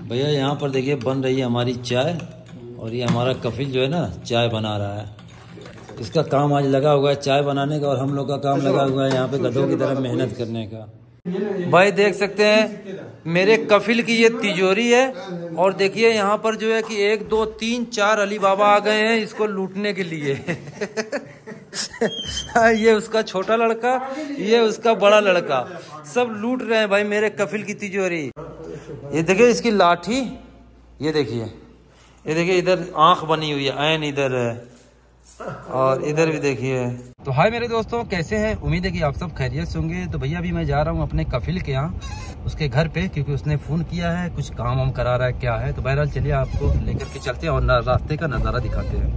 भैया यहाँ पर देखिए बन रही है हमारी चाय और ये हमारा कफिल जो है ना चाय बना रहा है। इसका काम आज लगा हुआ है चाय बनाने का और हम लोग का काम लगा हुआ है यहाँ पे गधों की तरह मेहनत करने का। भाई देख सकते हैं मेरे कफिल की ये तिजोरी है और देखिए यहाँ पर जो है कि 1 2 3 4 अली बाबा आ गए हैं इसको लूटने के लिए। ये उसका छोटा लड़का, ये उसका बड़ा लड़का, सब लूट रहे हैं भाई मेरे कफिल की तिजोरी। ये देखिए इसकी लाठी, ये देखिए इधर आंख बनी हुई है, ऐन इधर है और इधर भी देखिए। तो हाय मेरे दोस्तों, कैसे हैं? उम्मीद है कि आप सब खैरियत से होंगे। तो भैया अभी मैं जा रहा हूँ अपने कफिल के यहाँ, उसके घर पे, क्योंकि उसने फ़ोन किया है, कुछ काम वाम करा रहा है क्या है। तो बहरहाल चलिए आपको लेकर के चलते हैं और रास्ते का नज़ारा दिखाते हैं।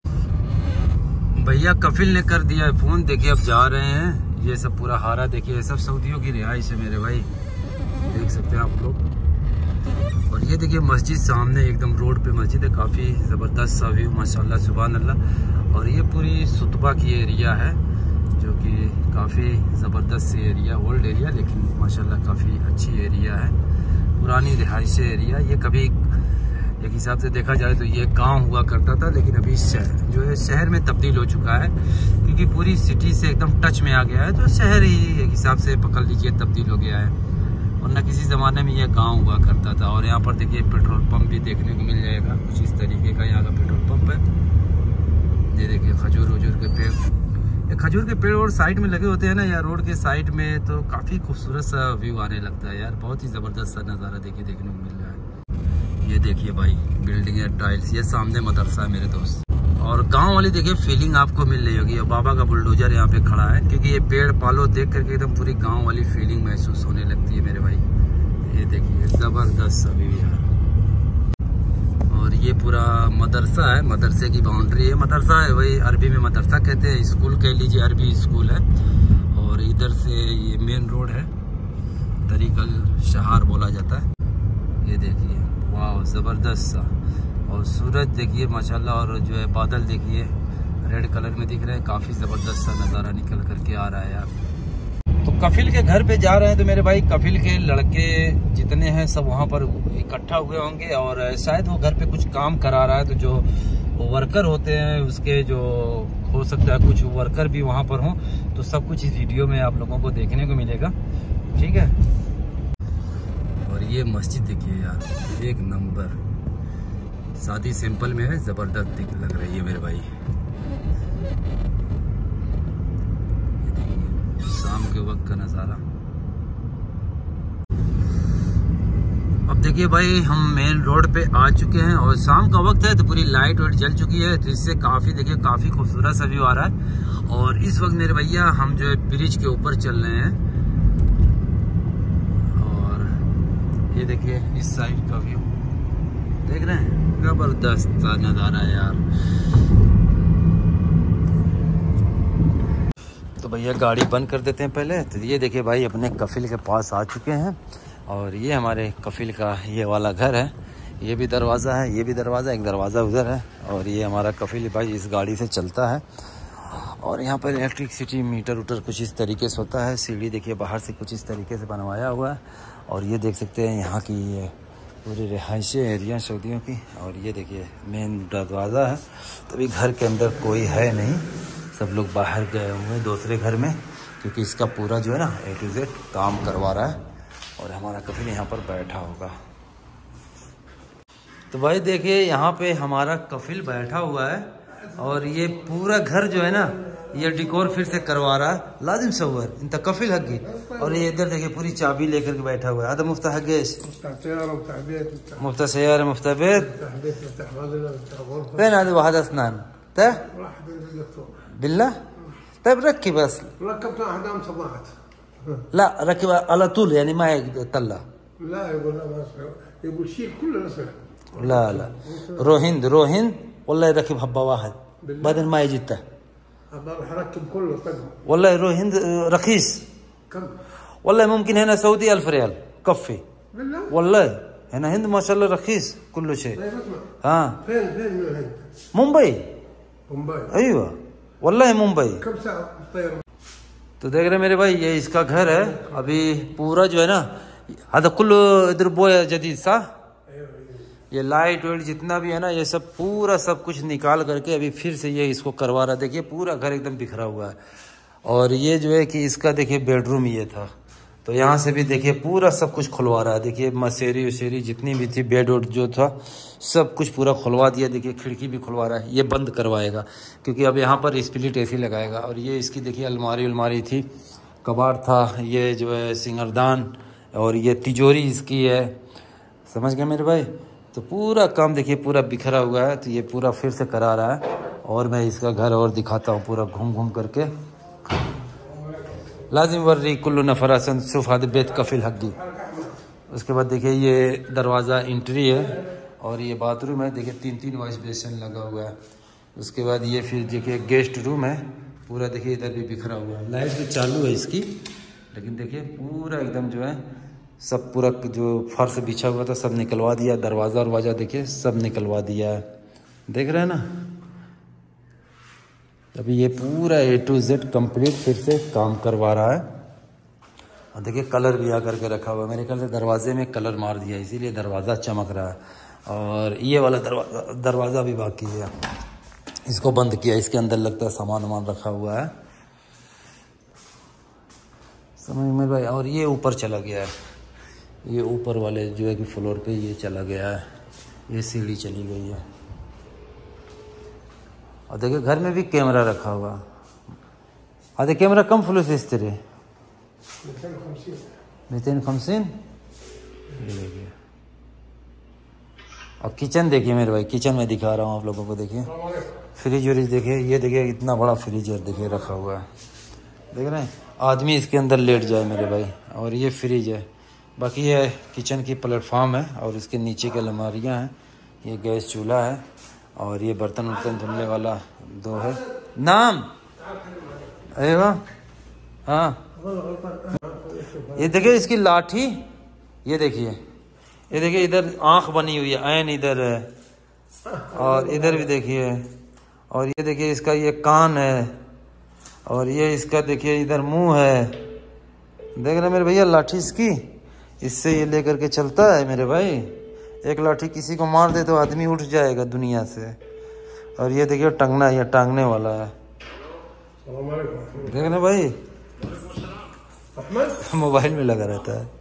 भैया कफिल ने कर दिया है फ़ोन, देखिए अब जा रहे हैं। ये सब पूरा हारा देखिए, सब सऊदियों की रिहाइश है मेरे भाई, देख सकते हैं आप लोग। और ये देखिए मस्जिद सामने एकदम रोड पे मस्जिद है, काफ़ी ज़बरदस्त सा व्यू माशाल्लाह सुभान अल्लाह। और ये पूरी सुतबा की एरिया है जो कि काफ़ी ज़बरदस्त सी एरिया, ओल्ड एरिया लेकिन माशाल्लाह काफ़ी अच्छी एरिया है, पुरानी रिहाइशी एरिया। ये कभी एक हिसाब से देखा जाए तो ये गांव हुआ करता था, लेकिन अभी जो है शहर में तब्दील हो चुका है, क्योंकि पूरी सिटी से एकदम टच में आ गया है। तो शहर ही एक हिसाब से पकड़ लीजिए तब्दील हो गया है, वरना किसी ज़माने में ये गांव हुआ करता था। और यहाँ पर देखिए पेट्रोल पंप भी देखने को मिल जाएगा, कुछ इस तरीके का यहाँ का पेट्रोल पंप है। ये देखिए खजूर के पेड़, ये खजूर के पेड़ और साइड में लगे होते हैं ना यार, रोड के साइड में, तो काफ़ी खूबसूरत सा व्यू आने लगता है यार, बहुत ही ज़बरदस्त सा नज़ारा देखने को मिल रहा है। ये देखिए भाई बिल्डिंग है, टाइल्स, ये सामने मदरसा है मेरे दोस्त। और गांव वाली देखिए फीलिंग आपको मिल रही होगी। और बाबा का बुलडोजर यहाँ पे खड़ा है, क्योंकि ये पेड़ पालो देख करके एकदम पूरी गांव वाली फीलिंग महसूस होने लगती है मेरे भाई। ये देखिए ज़बरदस्त सा व्यू यार। और ये पूरा मदरसा है, मदरसे की बाउंड्री है, मदरसा है वही अरबी में मदरसा कहते हैं, स्कूल कह लीजिए, अरबी स्कूल है। और इधर से ये मेन रोड है, तरीकल शहर बोला जाता है। ये देखिए वाह ज़बरदस्त सा। और सूरज देखिए माशाल्लाह, और जो है बादल देखिए रेड कलर में दिख रहे हैं, काफ़ी ज़बरदस्त सा नज़ारा निकल करके आ रहा है यार। तो कफिल के घर पे जा रहे हैं, तो मेरे भाई कफिल के लड़के जितने हैं सब वहाँ पर इकट्ठा हुए होंगे और शायद वो घर पे कुछ काम करा रहा है। तो जो वर्कर होते हैं उसके, जो हो सकता है कुछ वर्कर भी वहाँ पर हों, तो सब कुछ इस वीडियो में आप लोगों को देखने को मिलेगा, ठीक है। और ये मस्जिद देखिए यार, एक नंबर, शादी सिंपल में है, ज़बरदस्त लग रही है मेरे भाई। शाम के वक्त का नज़ारा। अब देखिए भाई हम मेन रोड पे आ चुके हैं और शाम का वक्त है, तो पूरी लाइट वाइट जल चुकी है, तो इससे काफ़ी देखिए काफ़ी खूबसूरत सा व्यू आ रहा है। और इस वक्त मेरे भैया हम जो है ब्रिज के ऊपर चल रहे हैं। और ये देखिए इस साइड का व्यू देख रहे हैं, ज़बरदस्त सा नज़ारा है यार। तो भैया गाड़ी बंद कर देते हैं पहले। तो ये देखिए भाई अपने कफिल के पास आ चुके हैं और ये हमारे कफिल का ये वाला घर है। ये भी दरवाज़ा है, ये भी दरवाज़ा, एक दरवाज़ा उधर है। और ये हमारा कफिल भाई इस गाड़ी से चलता है। और यहाँ पर इलेक्ट्रिसिटी मीटर उटर कुछ इस तरीके से होता है। सीढ़ी देखिए बाहर से कुछ इस तरीके से बनवाया हुआ है। और ये देख सकते हैं यहाँ की ये पूरी रिहायशी एरिया सऊदियों की। और ये देखिए मेन दरवाज़ा है, तभी घर के अंदर कोई है नहीं, सब लोग बाहर गए हुए हैं दूसरे घर में, क्योंकि इसका पूरा जो है ना A to Z काम करवा रहा है। और हमारा कफिल यहाँ पर बैठा होगा। तो भाई देखिए यहाँ पे हमारा कफिल बैठा हुआ है और ये पूरा घर जो है ना ये डिकोर फिर से करवा रहा है। लाजिम सवर इन कफिल हकी। और ये इधर देखिए पूरी चाबी लेकर के बैठा हुआ है। आधा मुफ्ता हगेश, मुफ्ता सयार, मुफ्ता बेत, वين هذا واحد اسنان ده بالله. طيب ركب بس. ركبت احدام صباحت. لا ركب على طول يعني ما يطلع. لا يقول لا بس يقول شيل كل الاسئله. لا روهند والله يركب حبه واحد بعدين ما يجته. اروح اركب كله طقم. والله روهند رخيص. كم؟ والله ممكن هنا سعودي 1000 ريال كفي. بالله؟ والله هنا هند ما شاء الله رخيص كل شيء. طيب اسمع. ها فين من الهند؟ मुंबई. मुंबई? ايوه والله मुंबई. कब साल طير? तो देख रहे मेरे भाई ये इसका घर है। अभी पूरा जो है ना هذا كله इधर बोया जदीद सा ये लाइट वाइट जितना भी है ना, ये सब पूरा सब कुछ निकाल करके अभी फिर से ये इसको करवा रहा है। देखिए पूरा घर एकदम बिखरा हुआ है। और ये जो है कि इसका देखिए बेडरूम ये था, तो यहाँ से भी देखिए पूरा सब कुछ खुलवा रहा है। देखिए मसेरी वसेरी जितनी भी थी, बेड वोड जो था सब कुछ पूरा खुलवा दिया। देखिए खिड़की भी खुलवा रहा है, ये बंद करवाएगा क्योंकि अब यहाँ पर स्प्लिट एसी लगाएगा। और ये इसकी देखिए अलमारी थी, कबाड़ था, ये जो है सिंगरदान, और ये तिजोरी इसकी है। समझ गए मेरे भाई? तो पूरा काम देखिए पूरा बिखरा हुआ है, तो ये पूरा फिर से करा रहा है। और मैं इसका घर और दिखाता हूँ पूरा घूम घूम करके। लाजिम वर्री कुल्लु नफरासन सुफाद बेत कफिल हग्गी। उसके बाद देखिए ये दरवाज़ा एंट्री है और ये बाथरूम है। देखिए 3 वॉश बेसिन लगा हुआ है। उसके बाद ये फिर देखिए गेस्ट रूम है पूरा। देखिए इधर भी बिखरा हुआ है, लाइट भी चालू है इसकी, लेकिन देखिए पूरा एकदम जो है सब पूरा जो फर्श बिछा हुआ था सब निकलवा दिया। दरवाज़ा वरवाजा देखिए सब निकलवा दिया है, देख रहे हैं ना। अभी ये पूरा A to Z कंप्लीट फिर से काम करवा रहा है। और देखिए कलर भी आ करके रखा हुआ है। मेरे ख्याल से दरवाजे में कलर मार दिया इसीलिए दरवाज़ा चमक रहा है। और ये वाला दरवाज़ा भी बाकी है, इसको बंद किया। इसके अंदर लगता है सामान वामान रखा हुआ है, समझ में भाई। और ये ऊपर चला गया है, ये ऊपर वाले जो है कि फ्लोर पे ये चला गया है, ये सीढ़ी चली गई है। और देखिए घर में भी कैमरा रखा हुआ। आधे कैमरा कम फ्लूस इस तरह 250। देखिए और किचन देखिए मेरे भाई, किचन में दिखा रहा हूँ आप लोगों को। देखिए फ्रिज व्रिज देखिए, ये देखिए इतना बड़ा फ्रीजर देखिए रखा हुआ है, देख रहे हैं। आदमी इसके अंदर लेट जाए मेरे भाई। और ये फ्रिज है, बाकी ये किचन की प्लेटफॉर्म है और इसके नीचे की अलमारियाँ हैं। ये गैस चूल्हा है और ये बर्तन वर्तन धुलने वाला 2 है। नाम अरे वाह, हाँ। ये देखिए इसकी लाठी, ये देखिए इधर आँख बनी हुई है, ऐन इधर है और इधर भी देखिए। और ये देखिए इसका ये कान है और ये इसका देखिए इधर मुंह है, देख रहे मेरे भैया लाठी इसकी। इससे ये लेकर के चलता है मेरे भाई। एक लाठी किसी को मार दे तो आदमी उठ जाएगा दुनिया से। और ये देखिए टंगना, ये टांगने वाला है, देख रहे भाई। मोबाइल में लगा रहता है।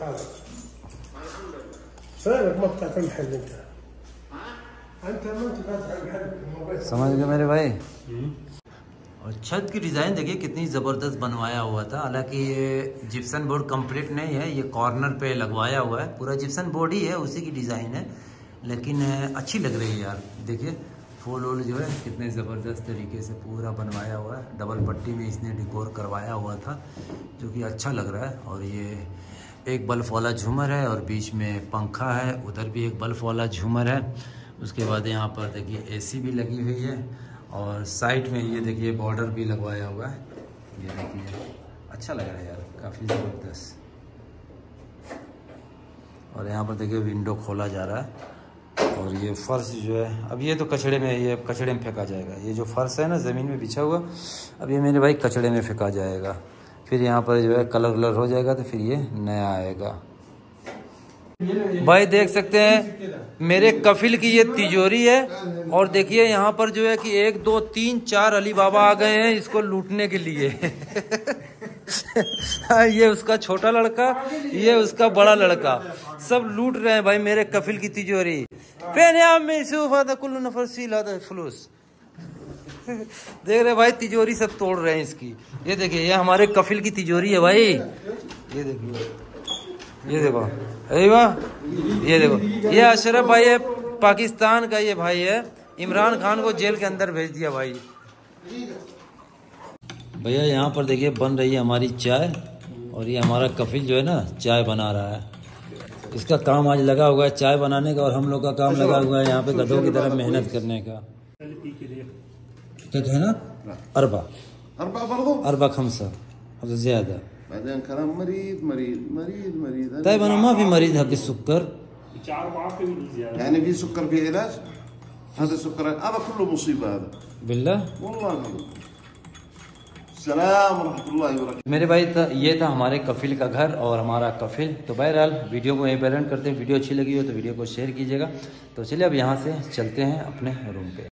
समझ गए मेरे भाई। और छत की डिज़ाइन देखिए कितनी ज़बरदस्त बनवाया हुआ था। हालांकि ये जिप्सन बोर्ड कंप्लीट नहीं है, ये कॉर्नर पे लगवाया हुआ है। पूरा जिप्सन बोर्ड ही है, उसी की डिज़ाइन है, लेकिन अच्छी लग रही है यार। देखिए फूल वूल जो है कितने ज़बरदस्त तरीके से पूरा बनवाया हुआ है। डबल पट्टी में इसने डेकोर करवाया हुआ था, जो कि अच्छा लग रहा है। और ये एक बल्ब वाला झूमर है और बीच में पंखा है, उधर भी एक बल्ब वाला झूमर है। उसके बाद यहाँ पर देखिए AC भी लगी हुई है और साइड में ये देखिए बॉर्डर भी लगवाया हुआ है। ये देखिए अच्छा लग रहा है यार, काफ़ी ज़बरदस्त। और यहाँ पर देखिए विंडो खोला जा रहा है। और ये फर्श जो है अब ये तो कचड़े में फेंका जाएगा। ये जो फर्श है ना ज़मीन में बिछा हुआ, अब ये मेरे भाई कचड़े में फेंका जाएगा। फिर यहाँ पर जो है कलर वलर हो जाएगा तो फिर ये नया आएगा। भाई देख सकते हैं मेरे कफिल की ये तिजोरी है। और देखिए यहाँ पर जो है कि 1 2 3 4 अली बाबा आ गए हैं इसको लूटने के लिए। ये उसका छोटा लड़का, ये उसका बड़ा लड़का, सब लूट रहे हैं भाई मेरे कफिल की तिजोरी। फलूस देख रहे भाई, तिजोरी सब तोड़ रहे हैं इसकी। ये देखिए ये हमारे कफिल की तिजोरी है भाई। ये देखिए, ये देखो, अरे वाह, ये देखो, ये अशरफ भाई है, पाकिस्तान का ये भाई है। इमरान खान को जेल के अंदर भेज दिया भाई। भैया यहाँ पर देखिए बन रही है हमारी चाय। और ये हमारा कफिल जो है ना चाय बना रहा है। इसका काम आज लगा हुआ है चाय बनाने का, और हम लोग का काम लगा हुआ है यहाँ पे गधों की तरह मेहनत करने का। क्या कहना? अरबा खमसा अब ज्यादा। بعدين كلام مريض طيب انا ما في مريض حق السكر يعني في سكر في علاج. هذا سكر، هذا كله مصيبه هذا بالله والله. هذا अस्सलाम रहमतुल्लाहि व बरकातहू। मेरे भाई ये था हमारे कफिल का घर और हमारा कफिल। तो बहरहाल वीडियो को यहीं पर एंड करते हैं। वीडियो अच्छी लगी हो तो वीडियो को शेयर कीजिएगा। तो चलिए अब यहाँ से चलते हैं अपने रूम पे।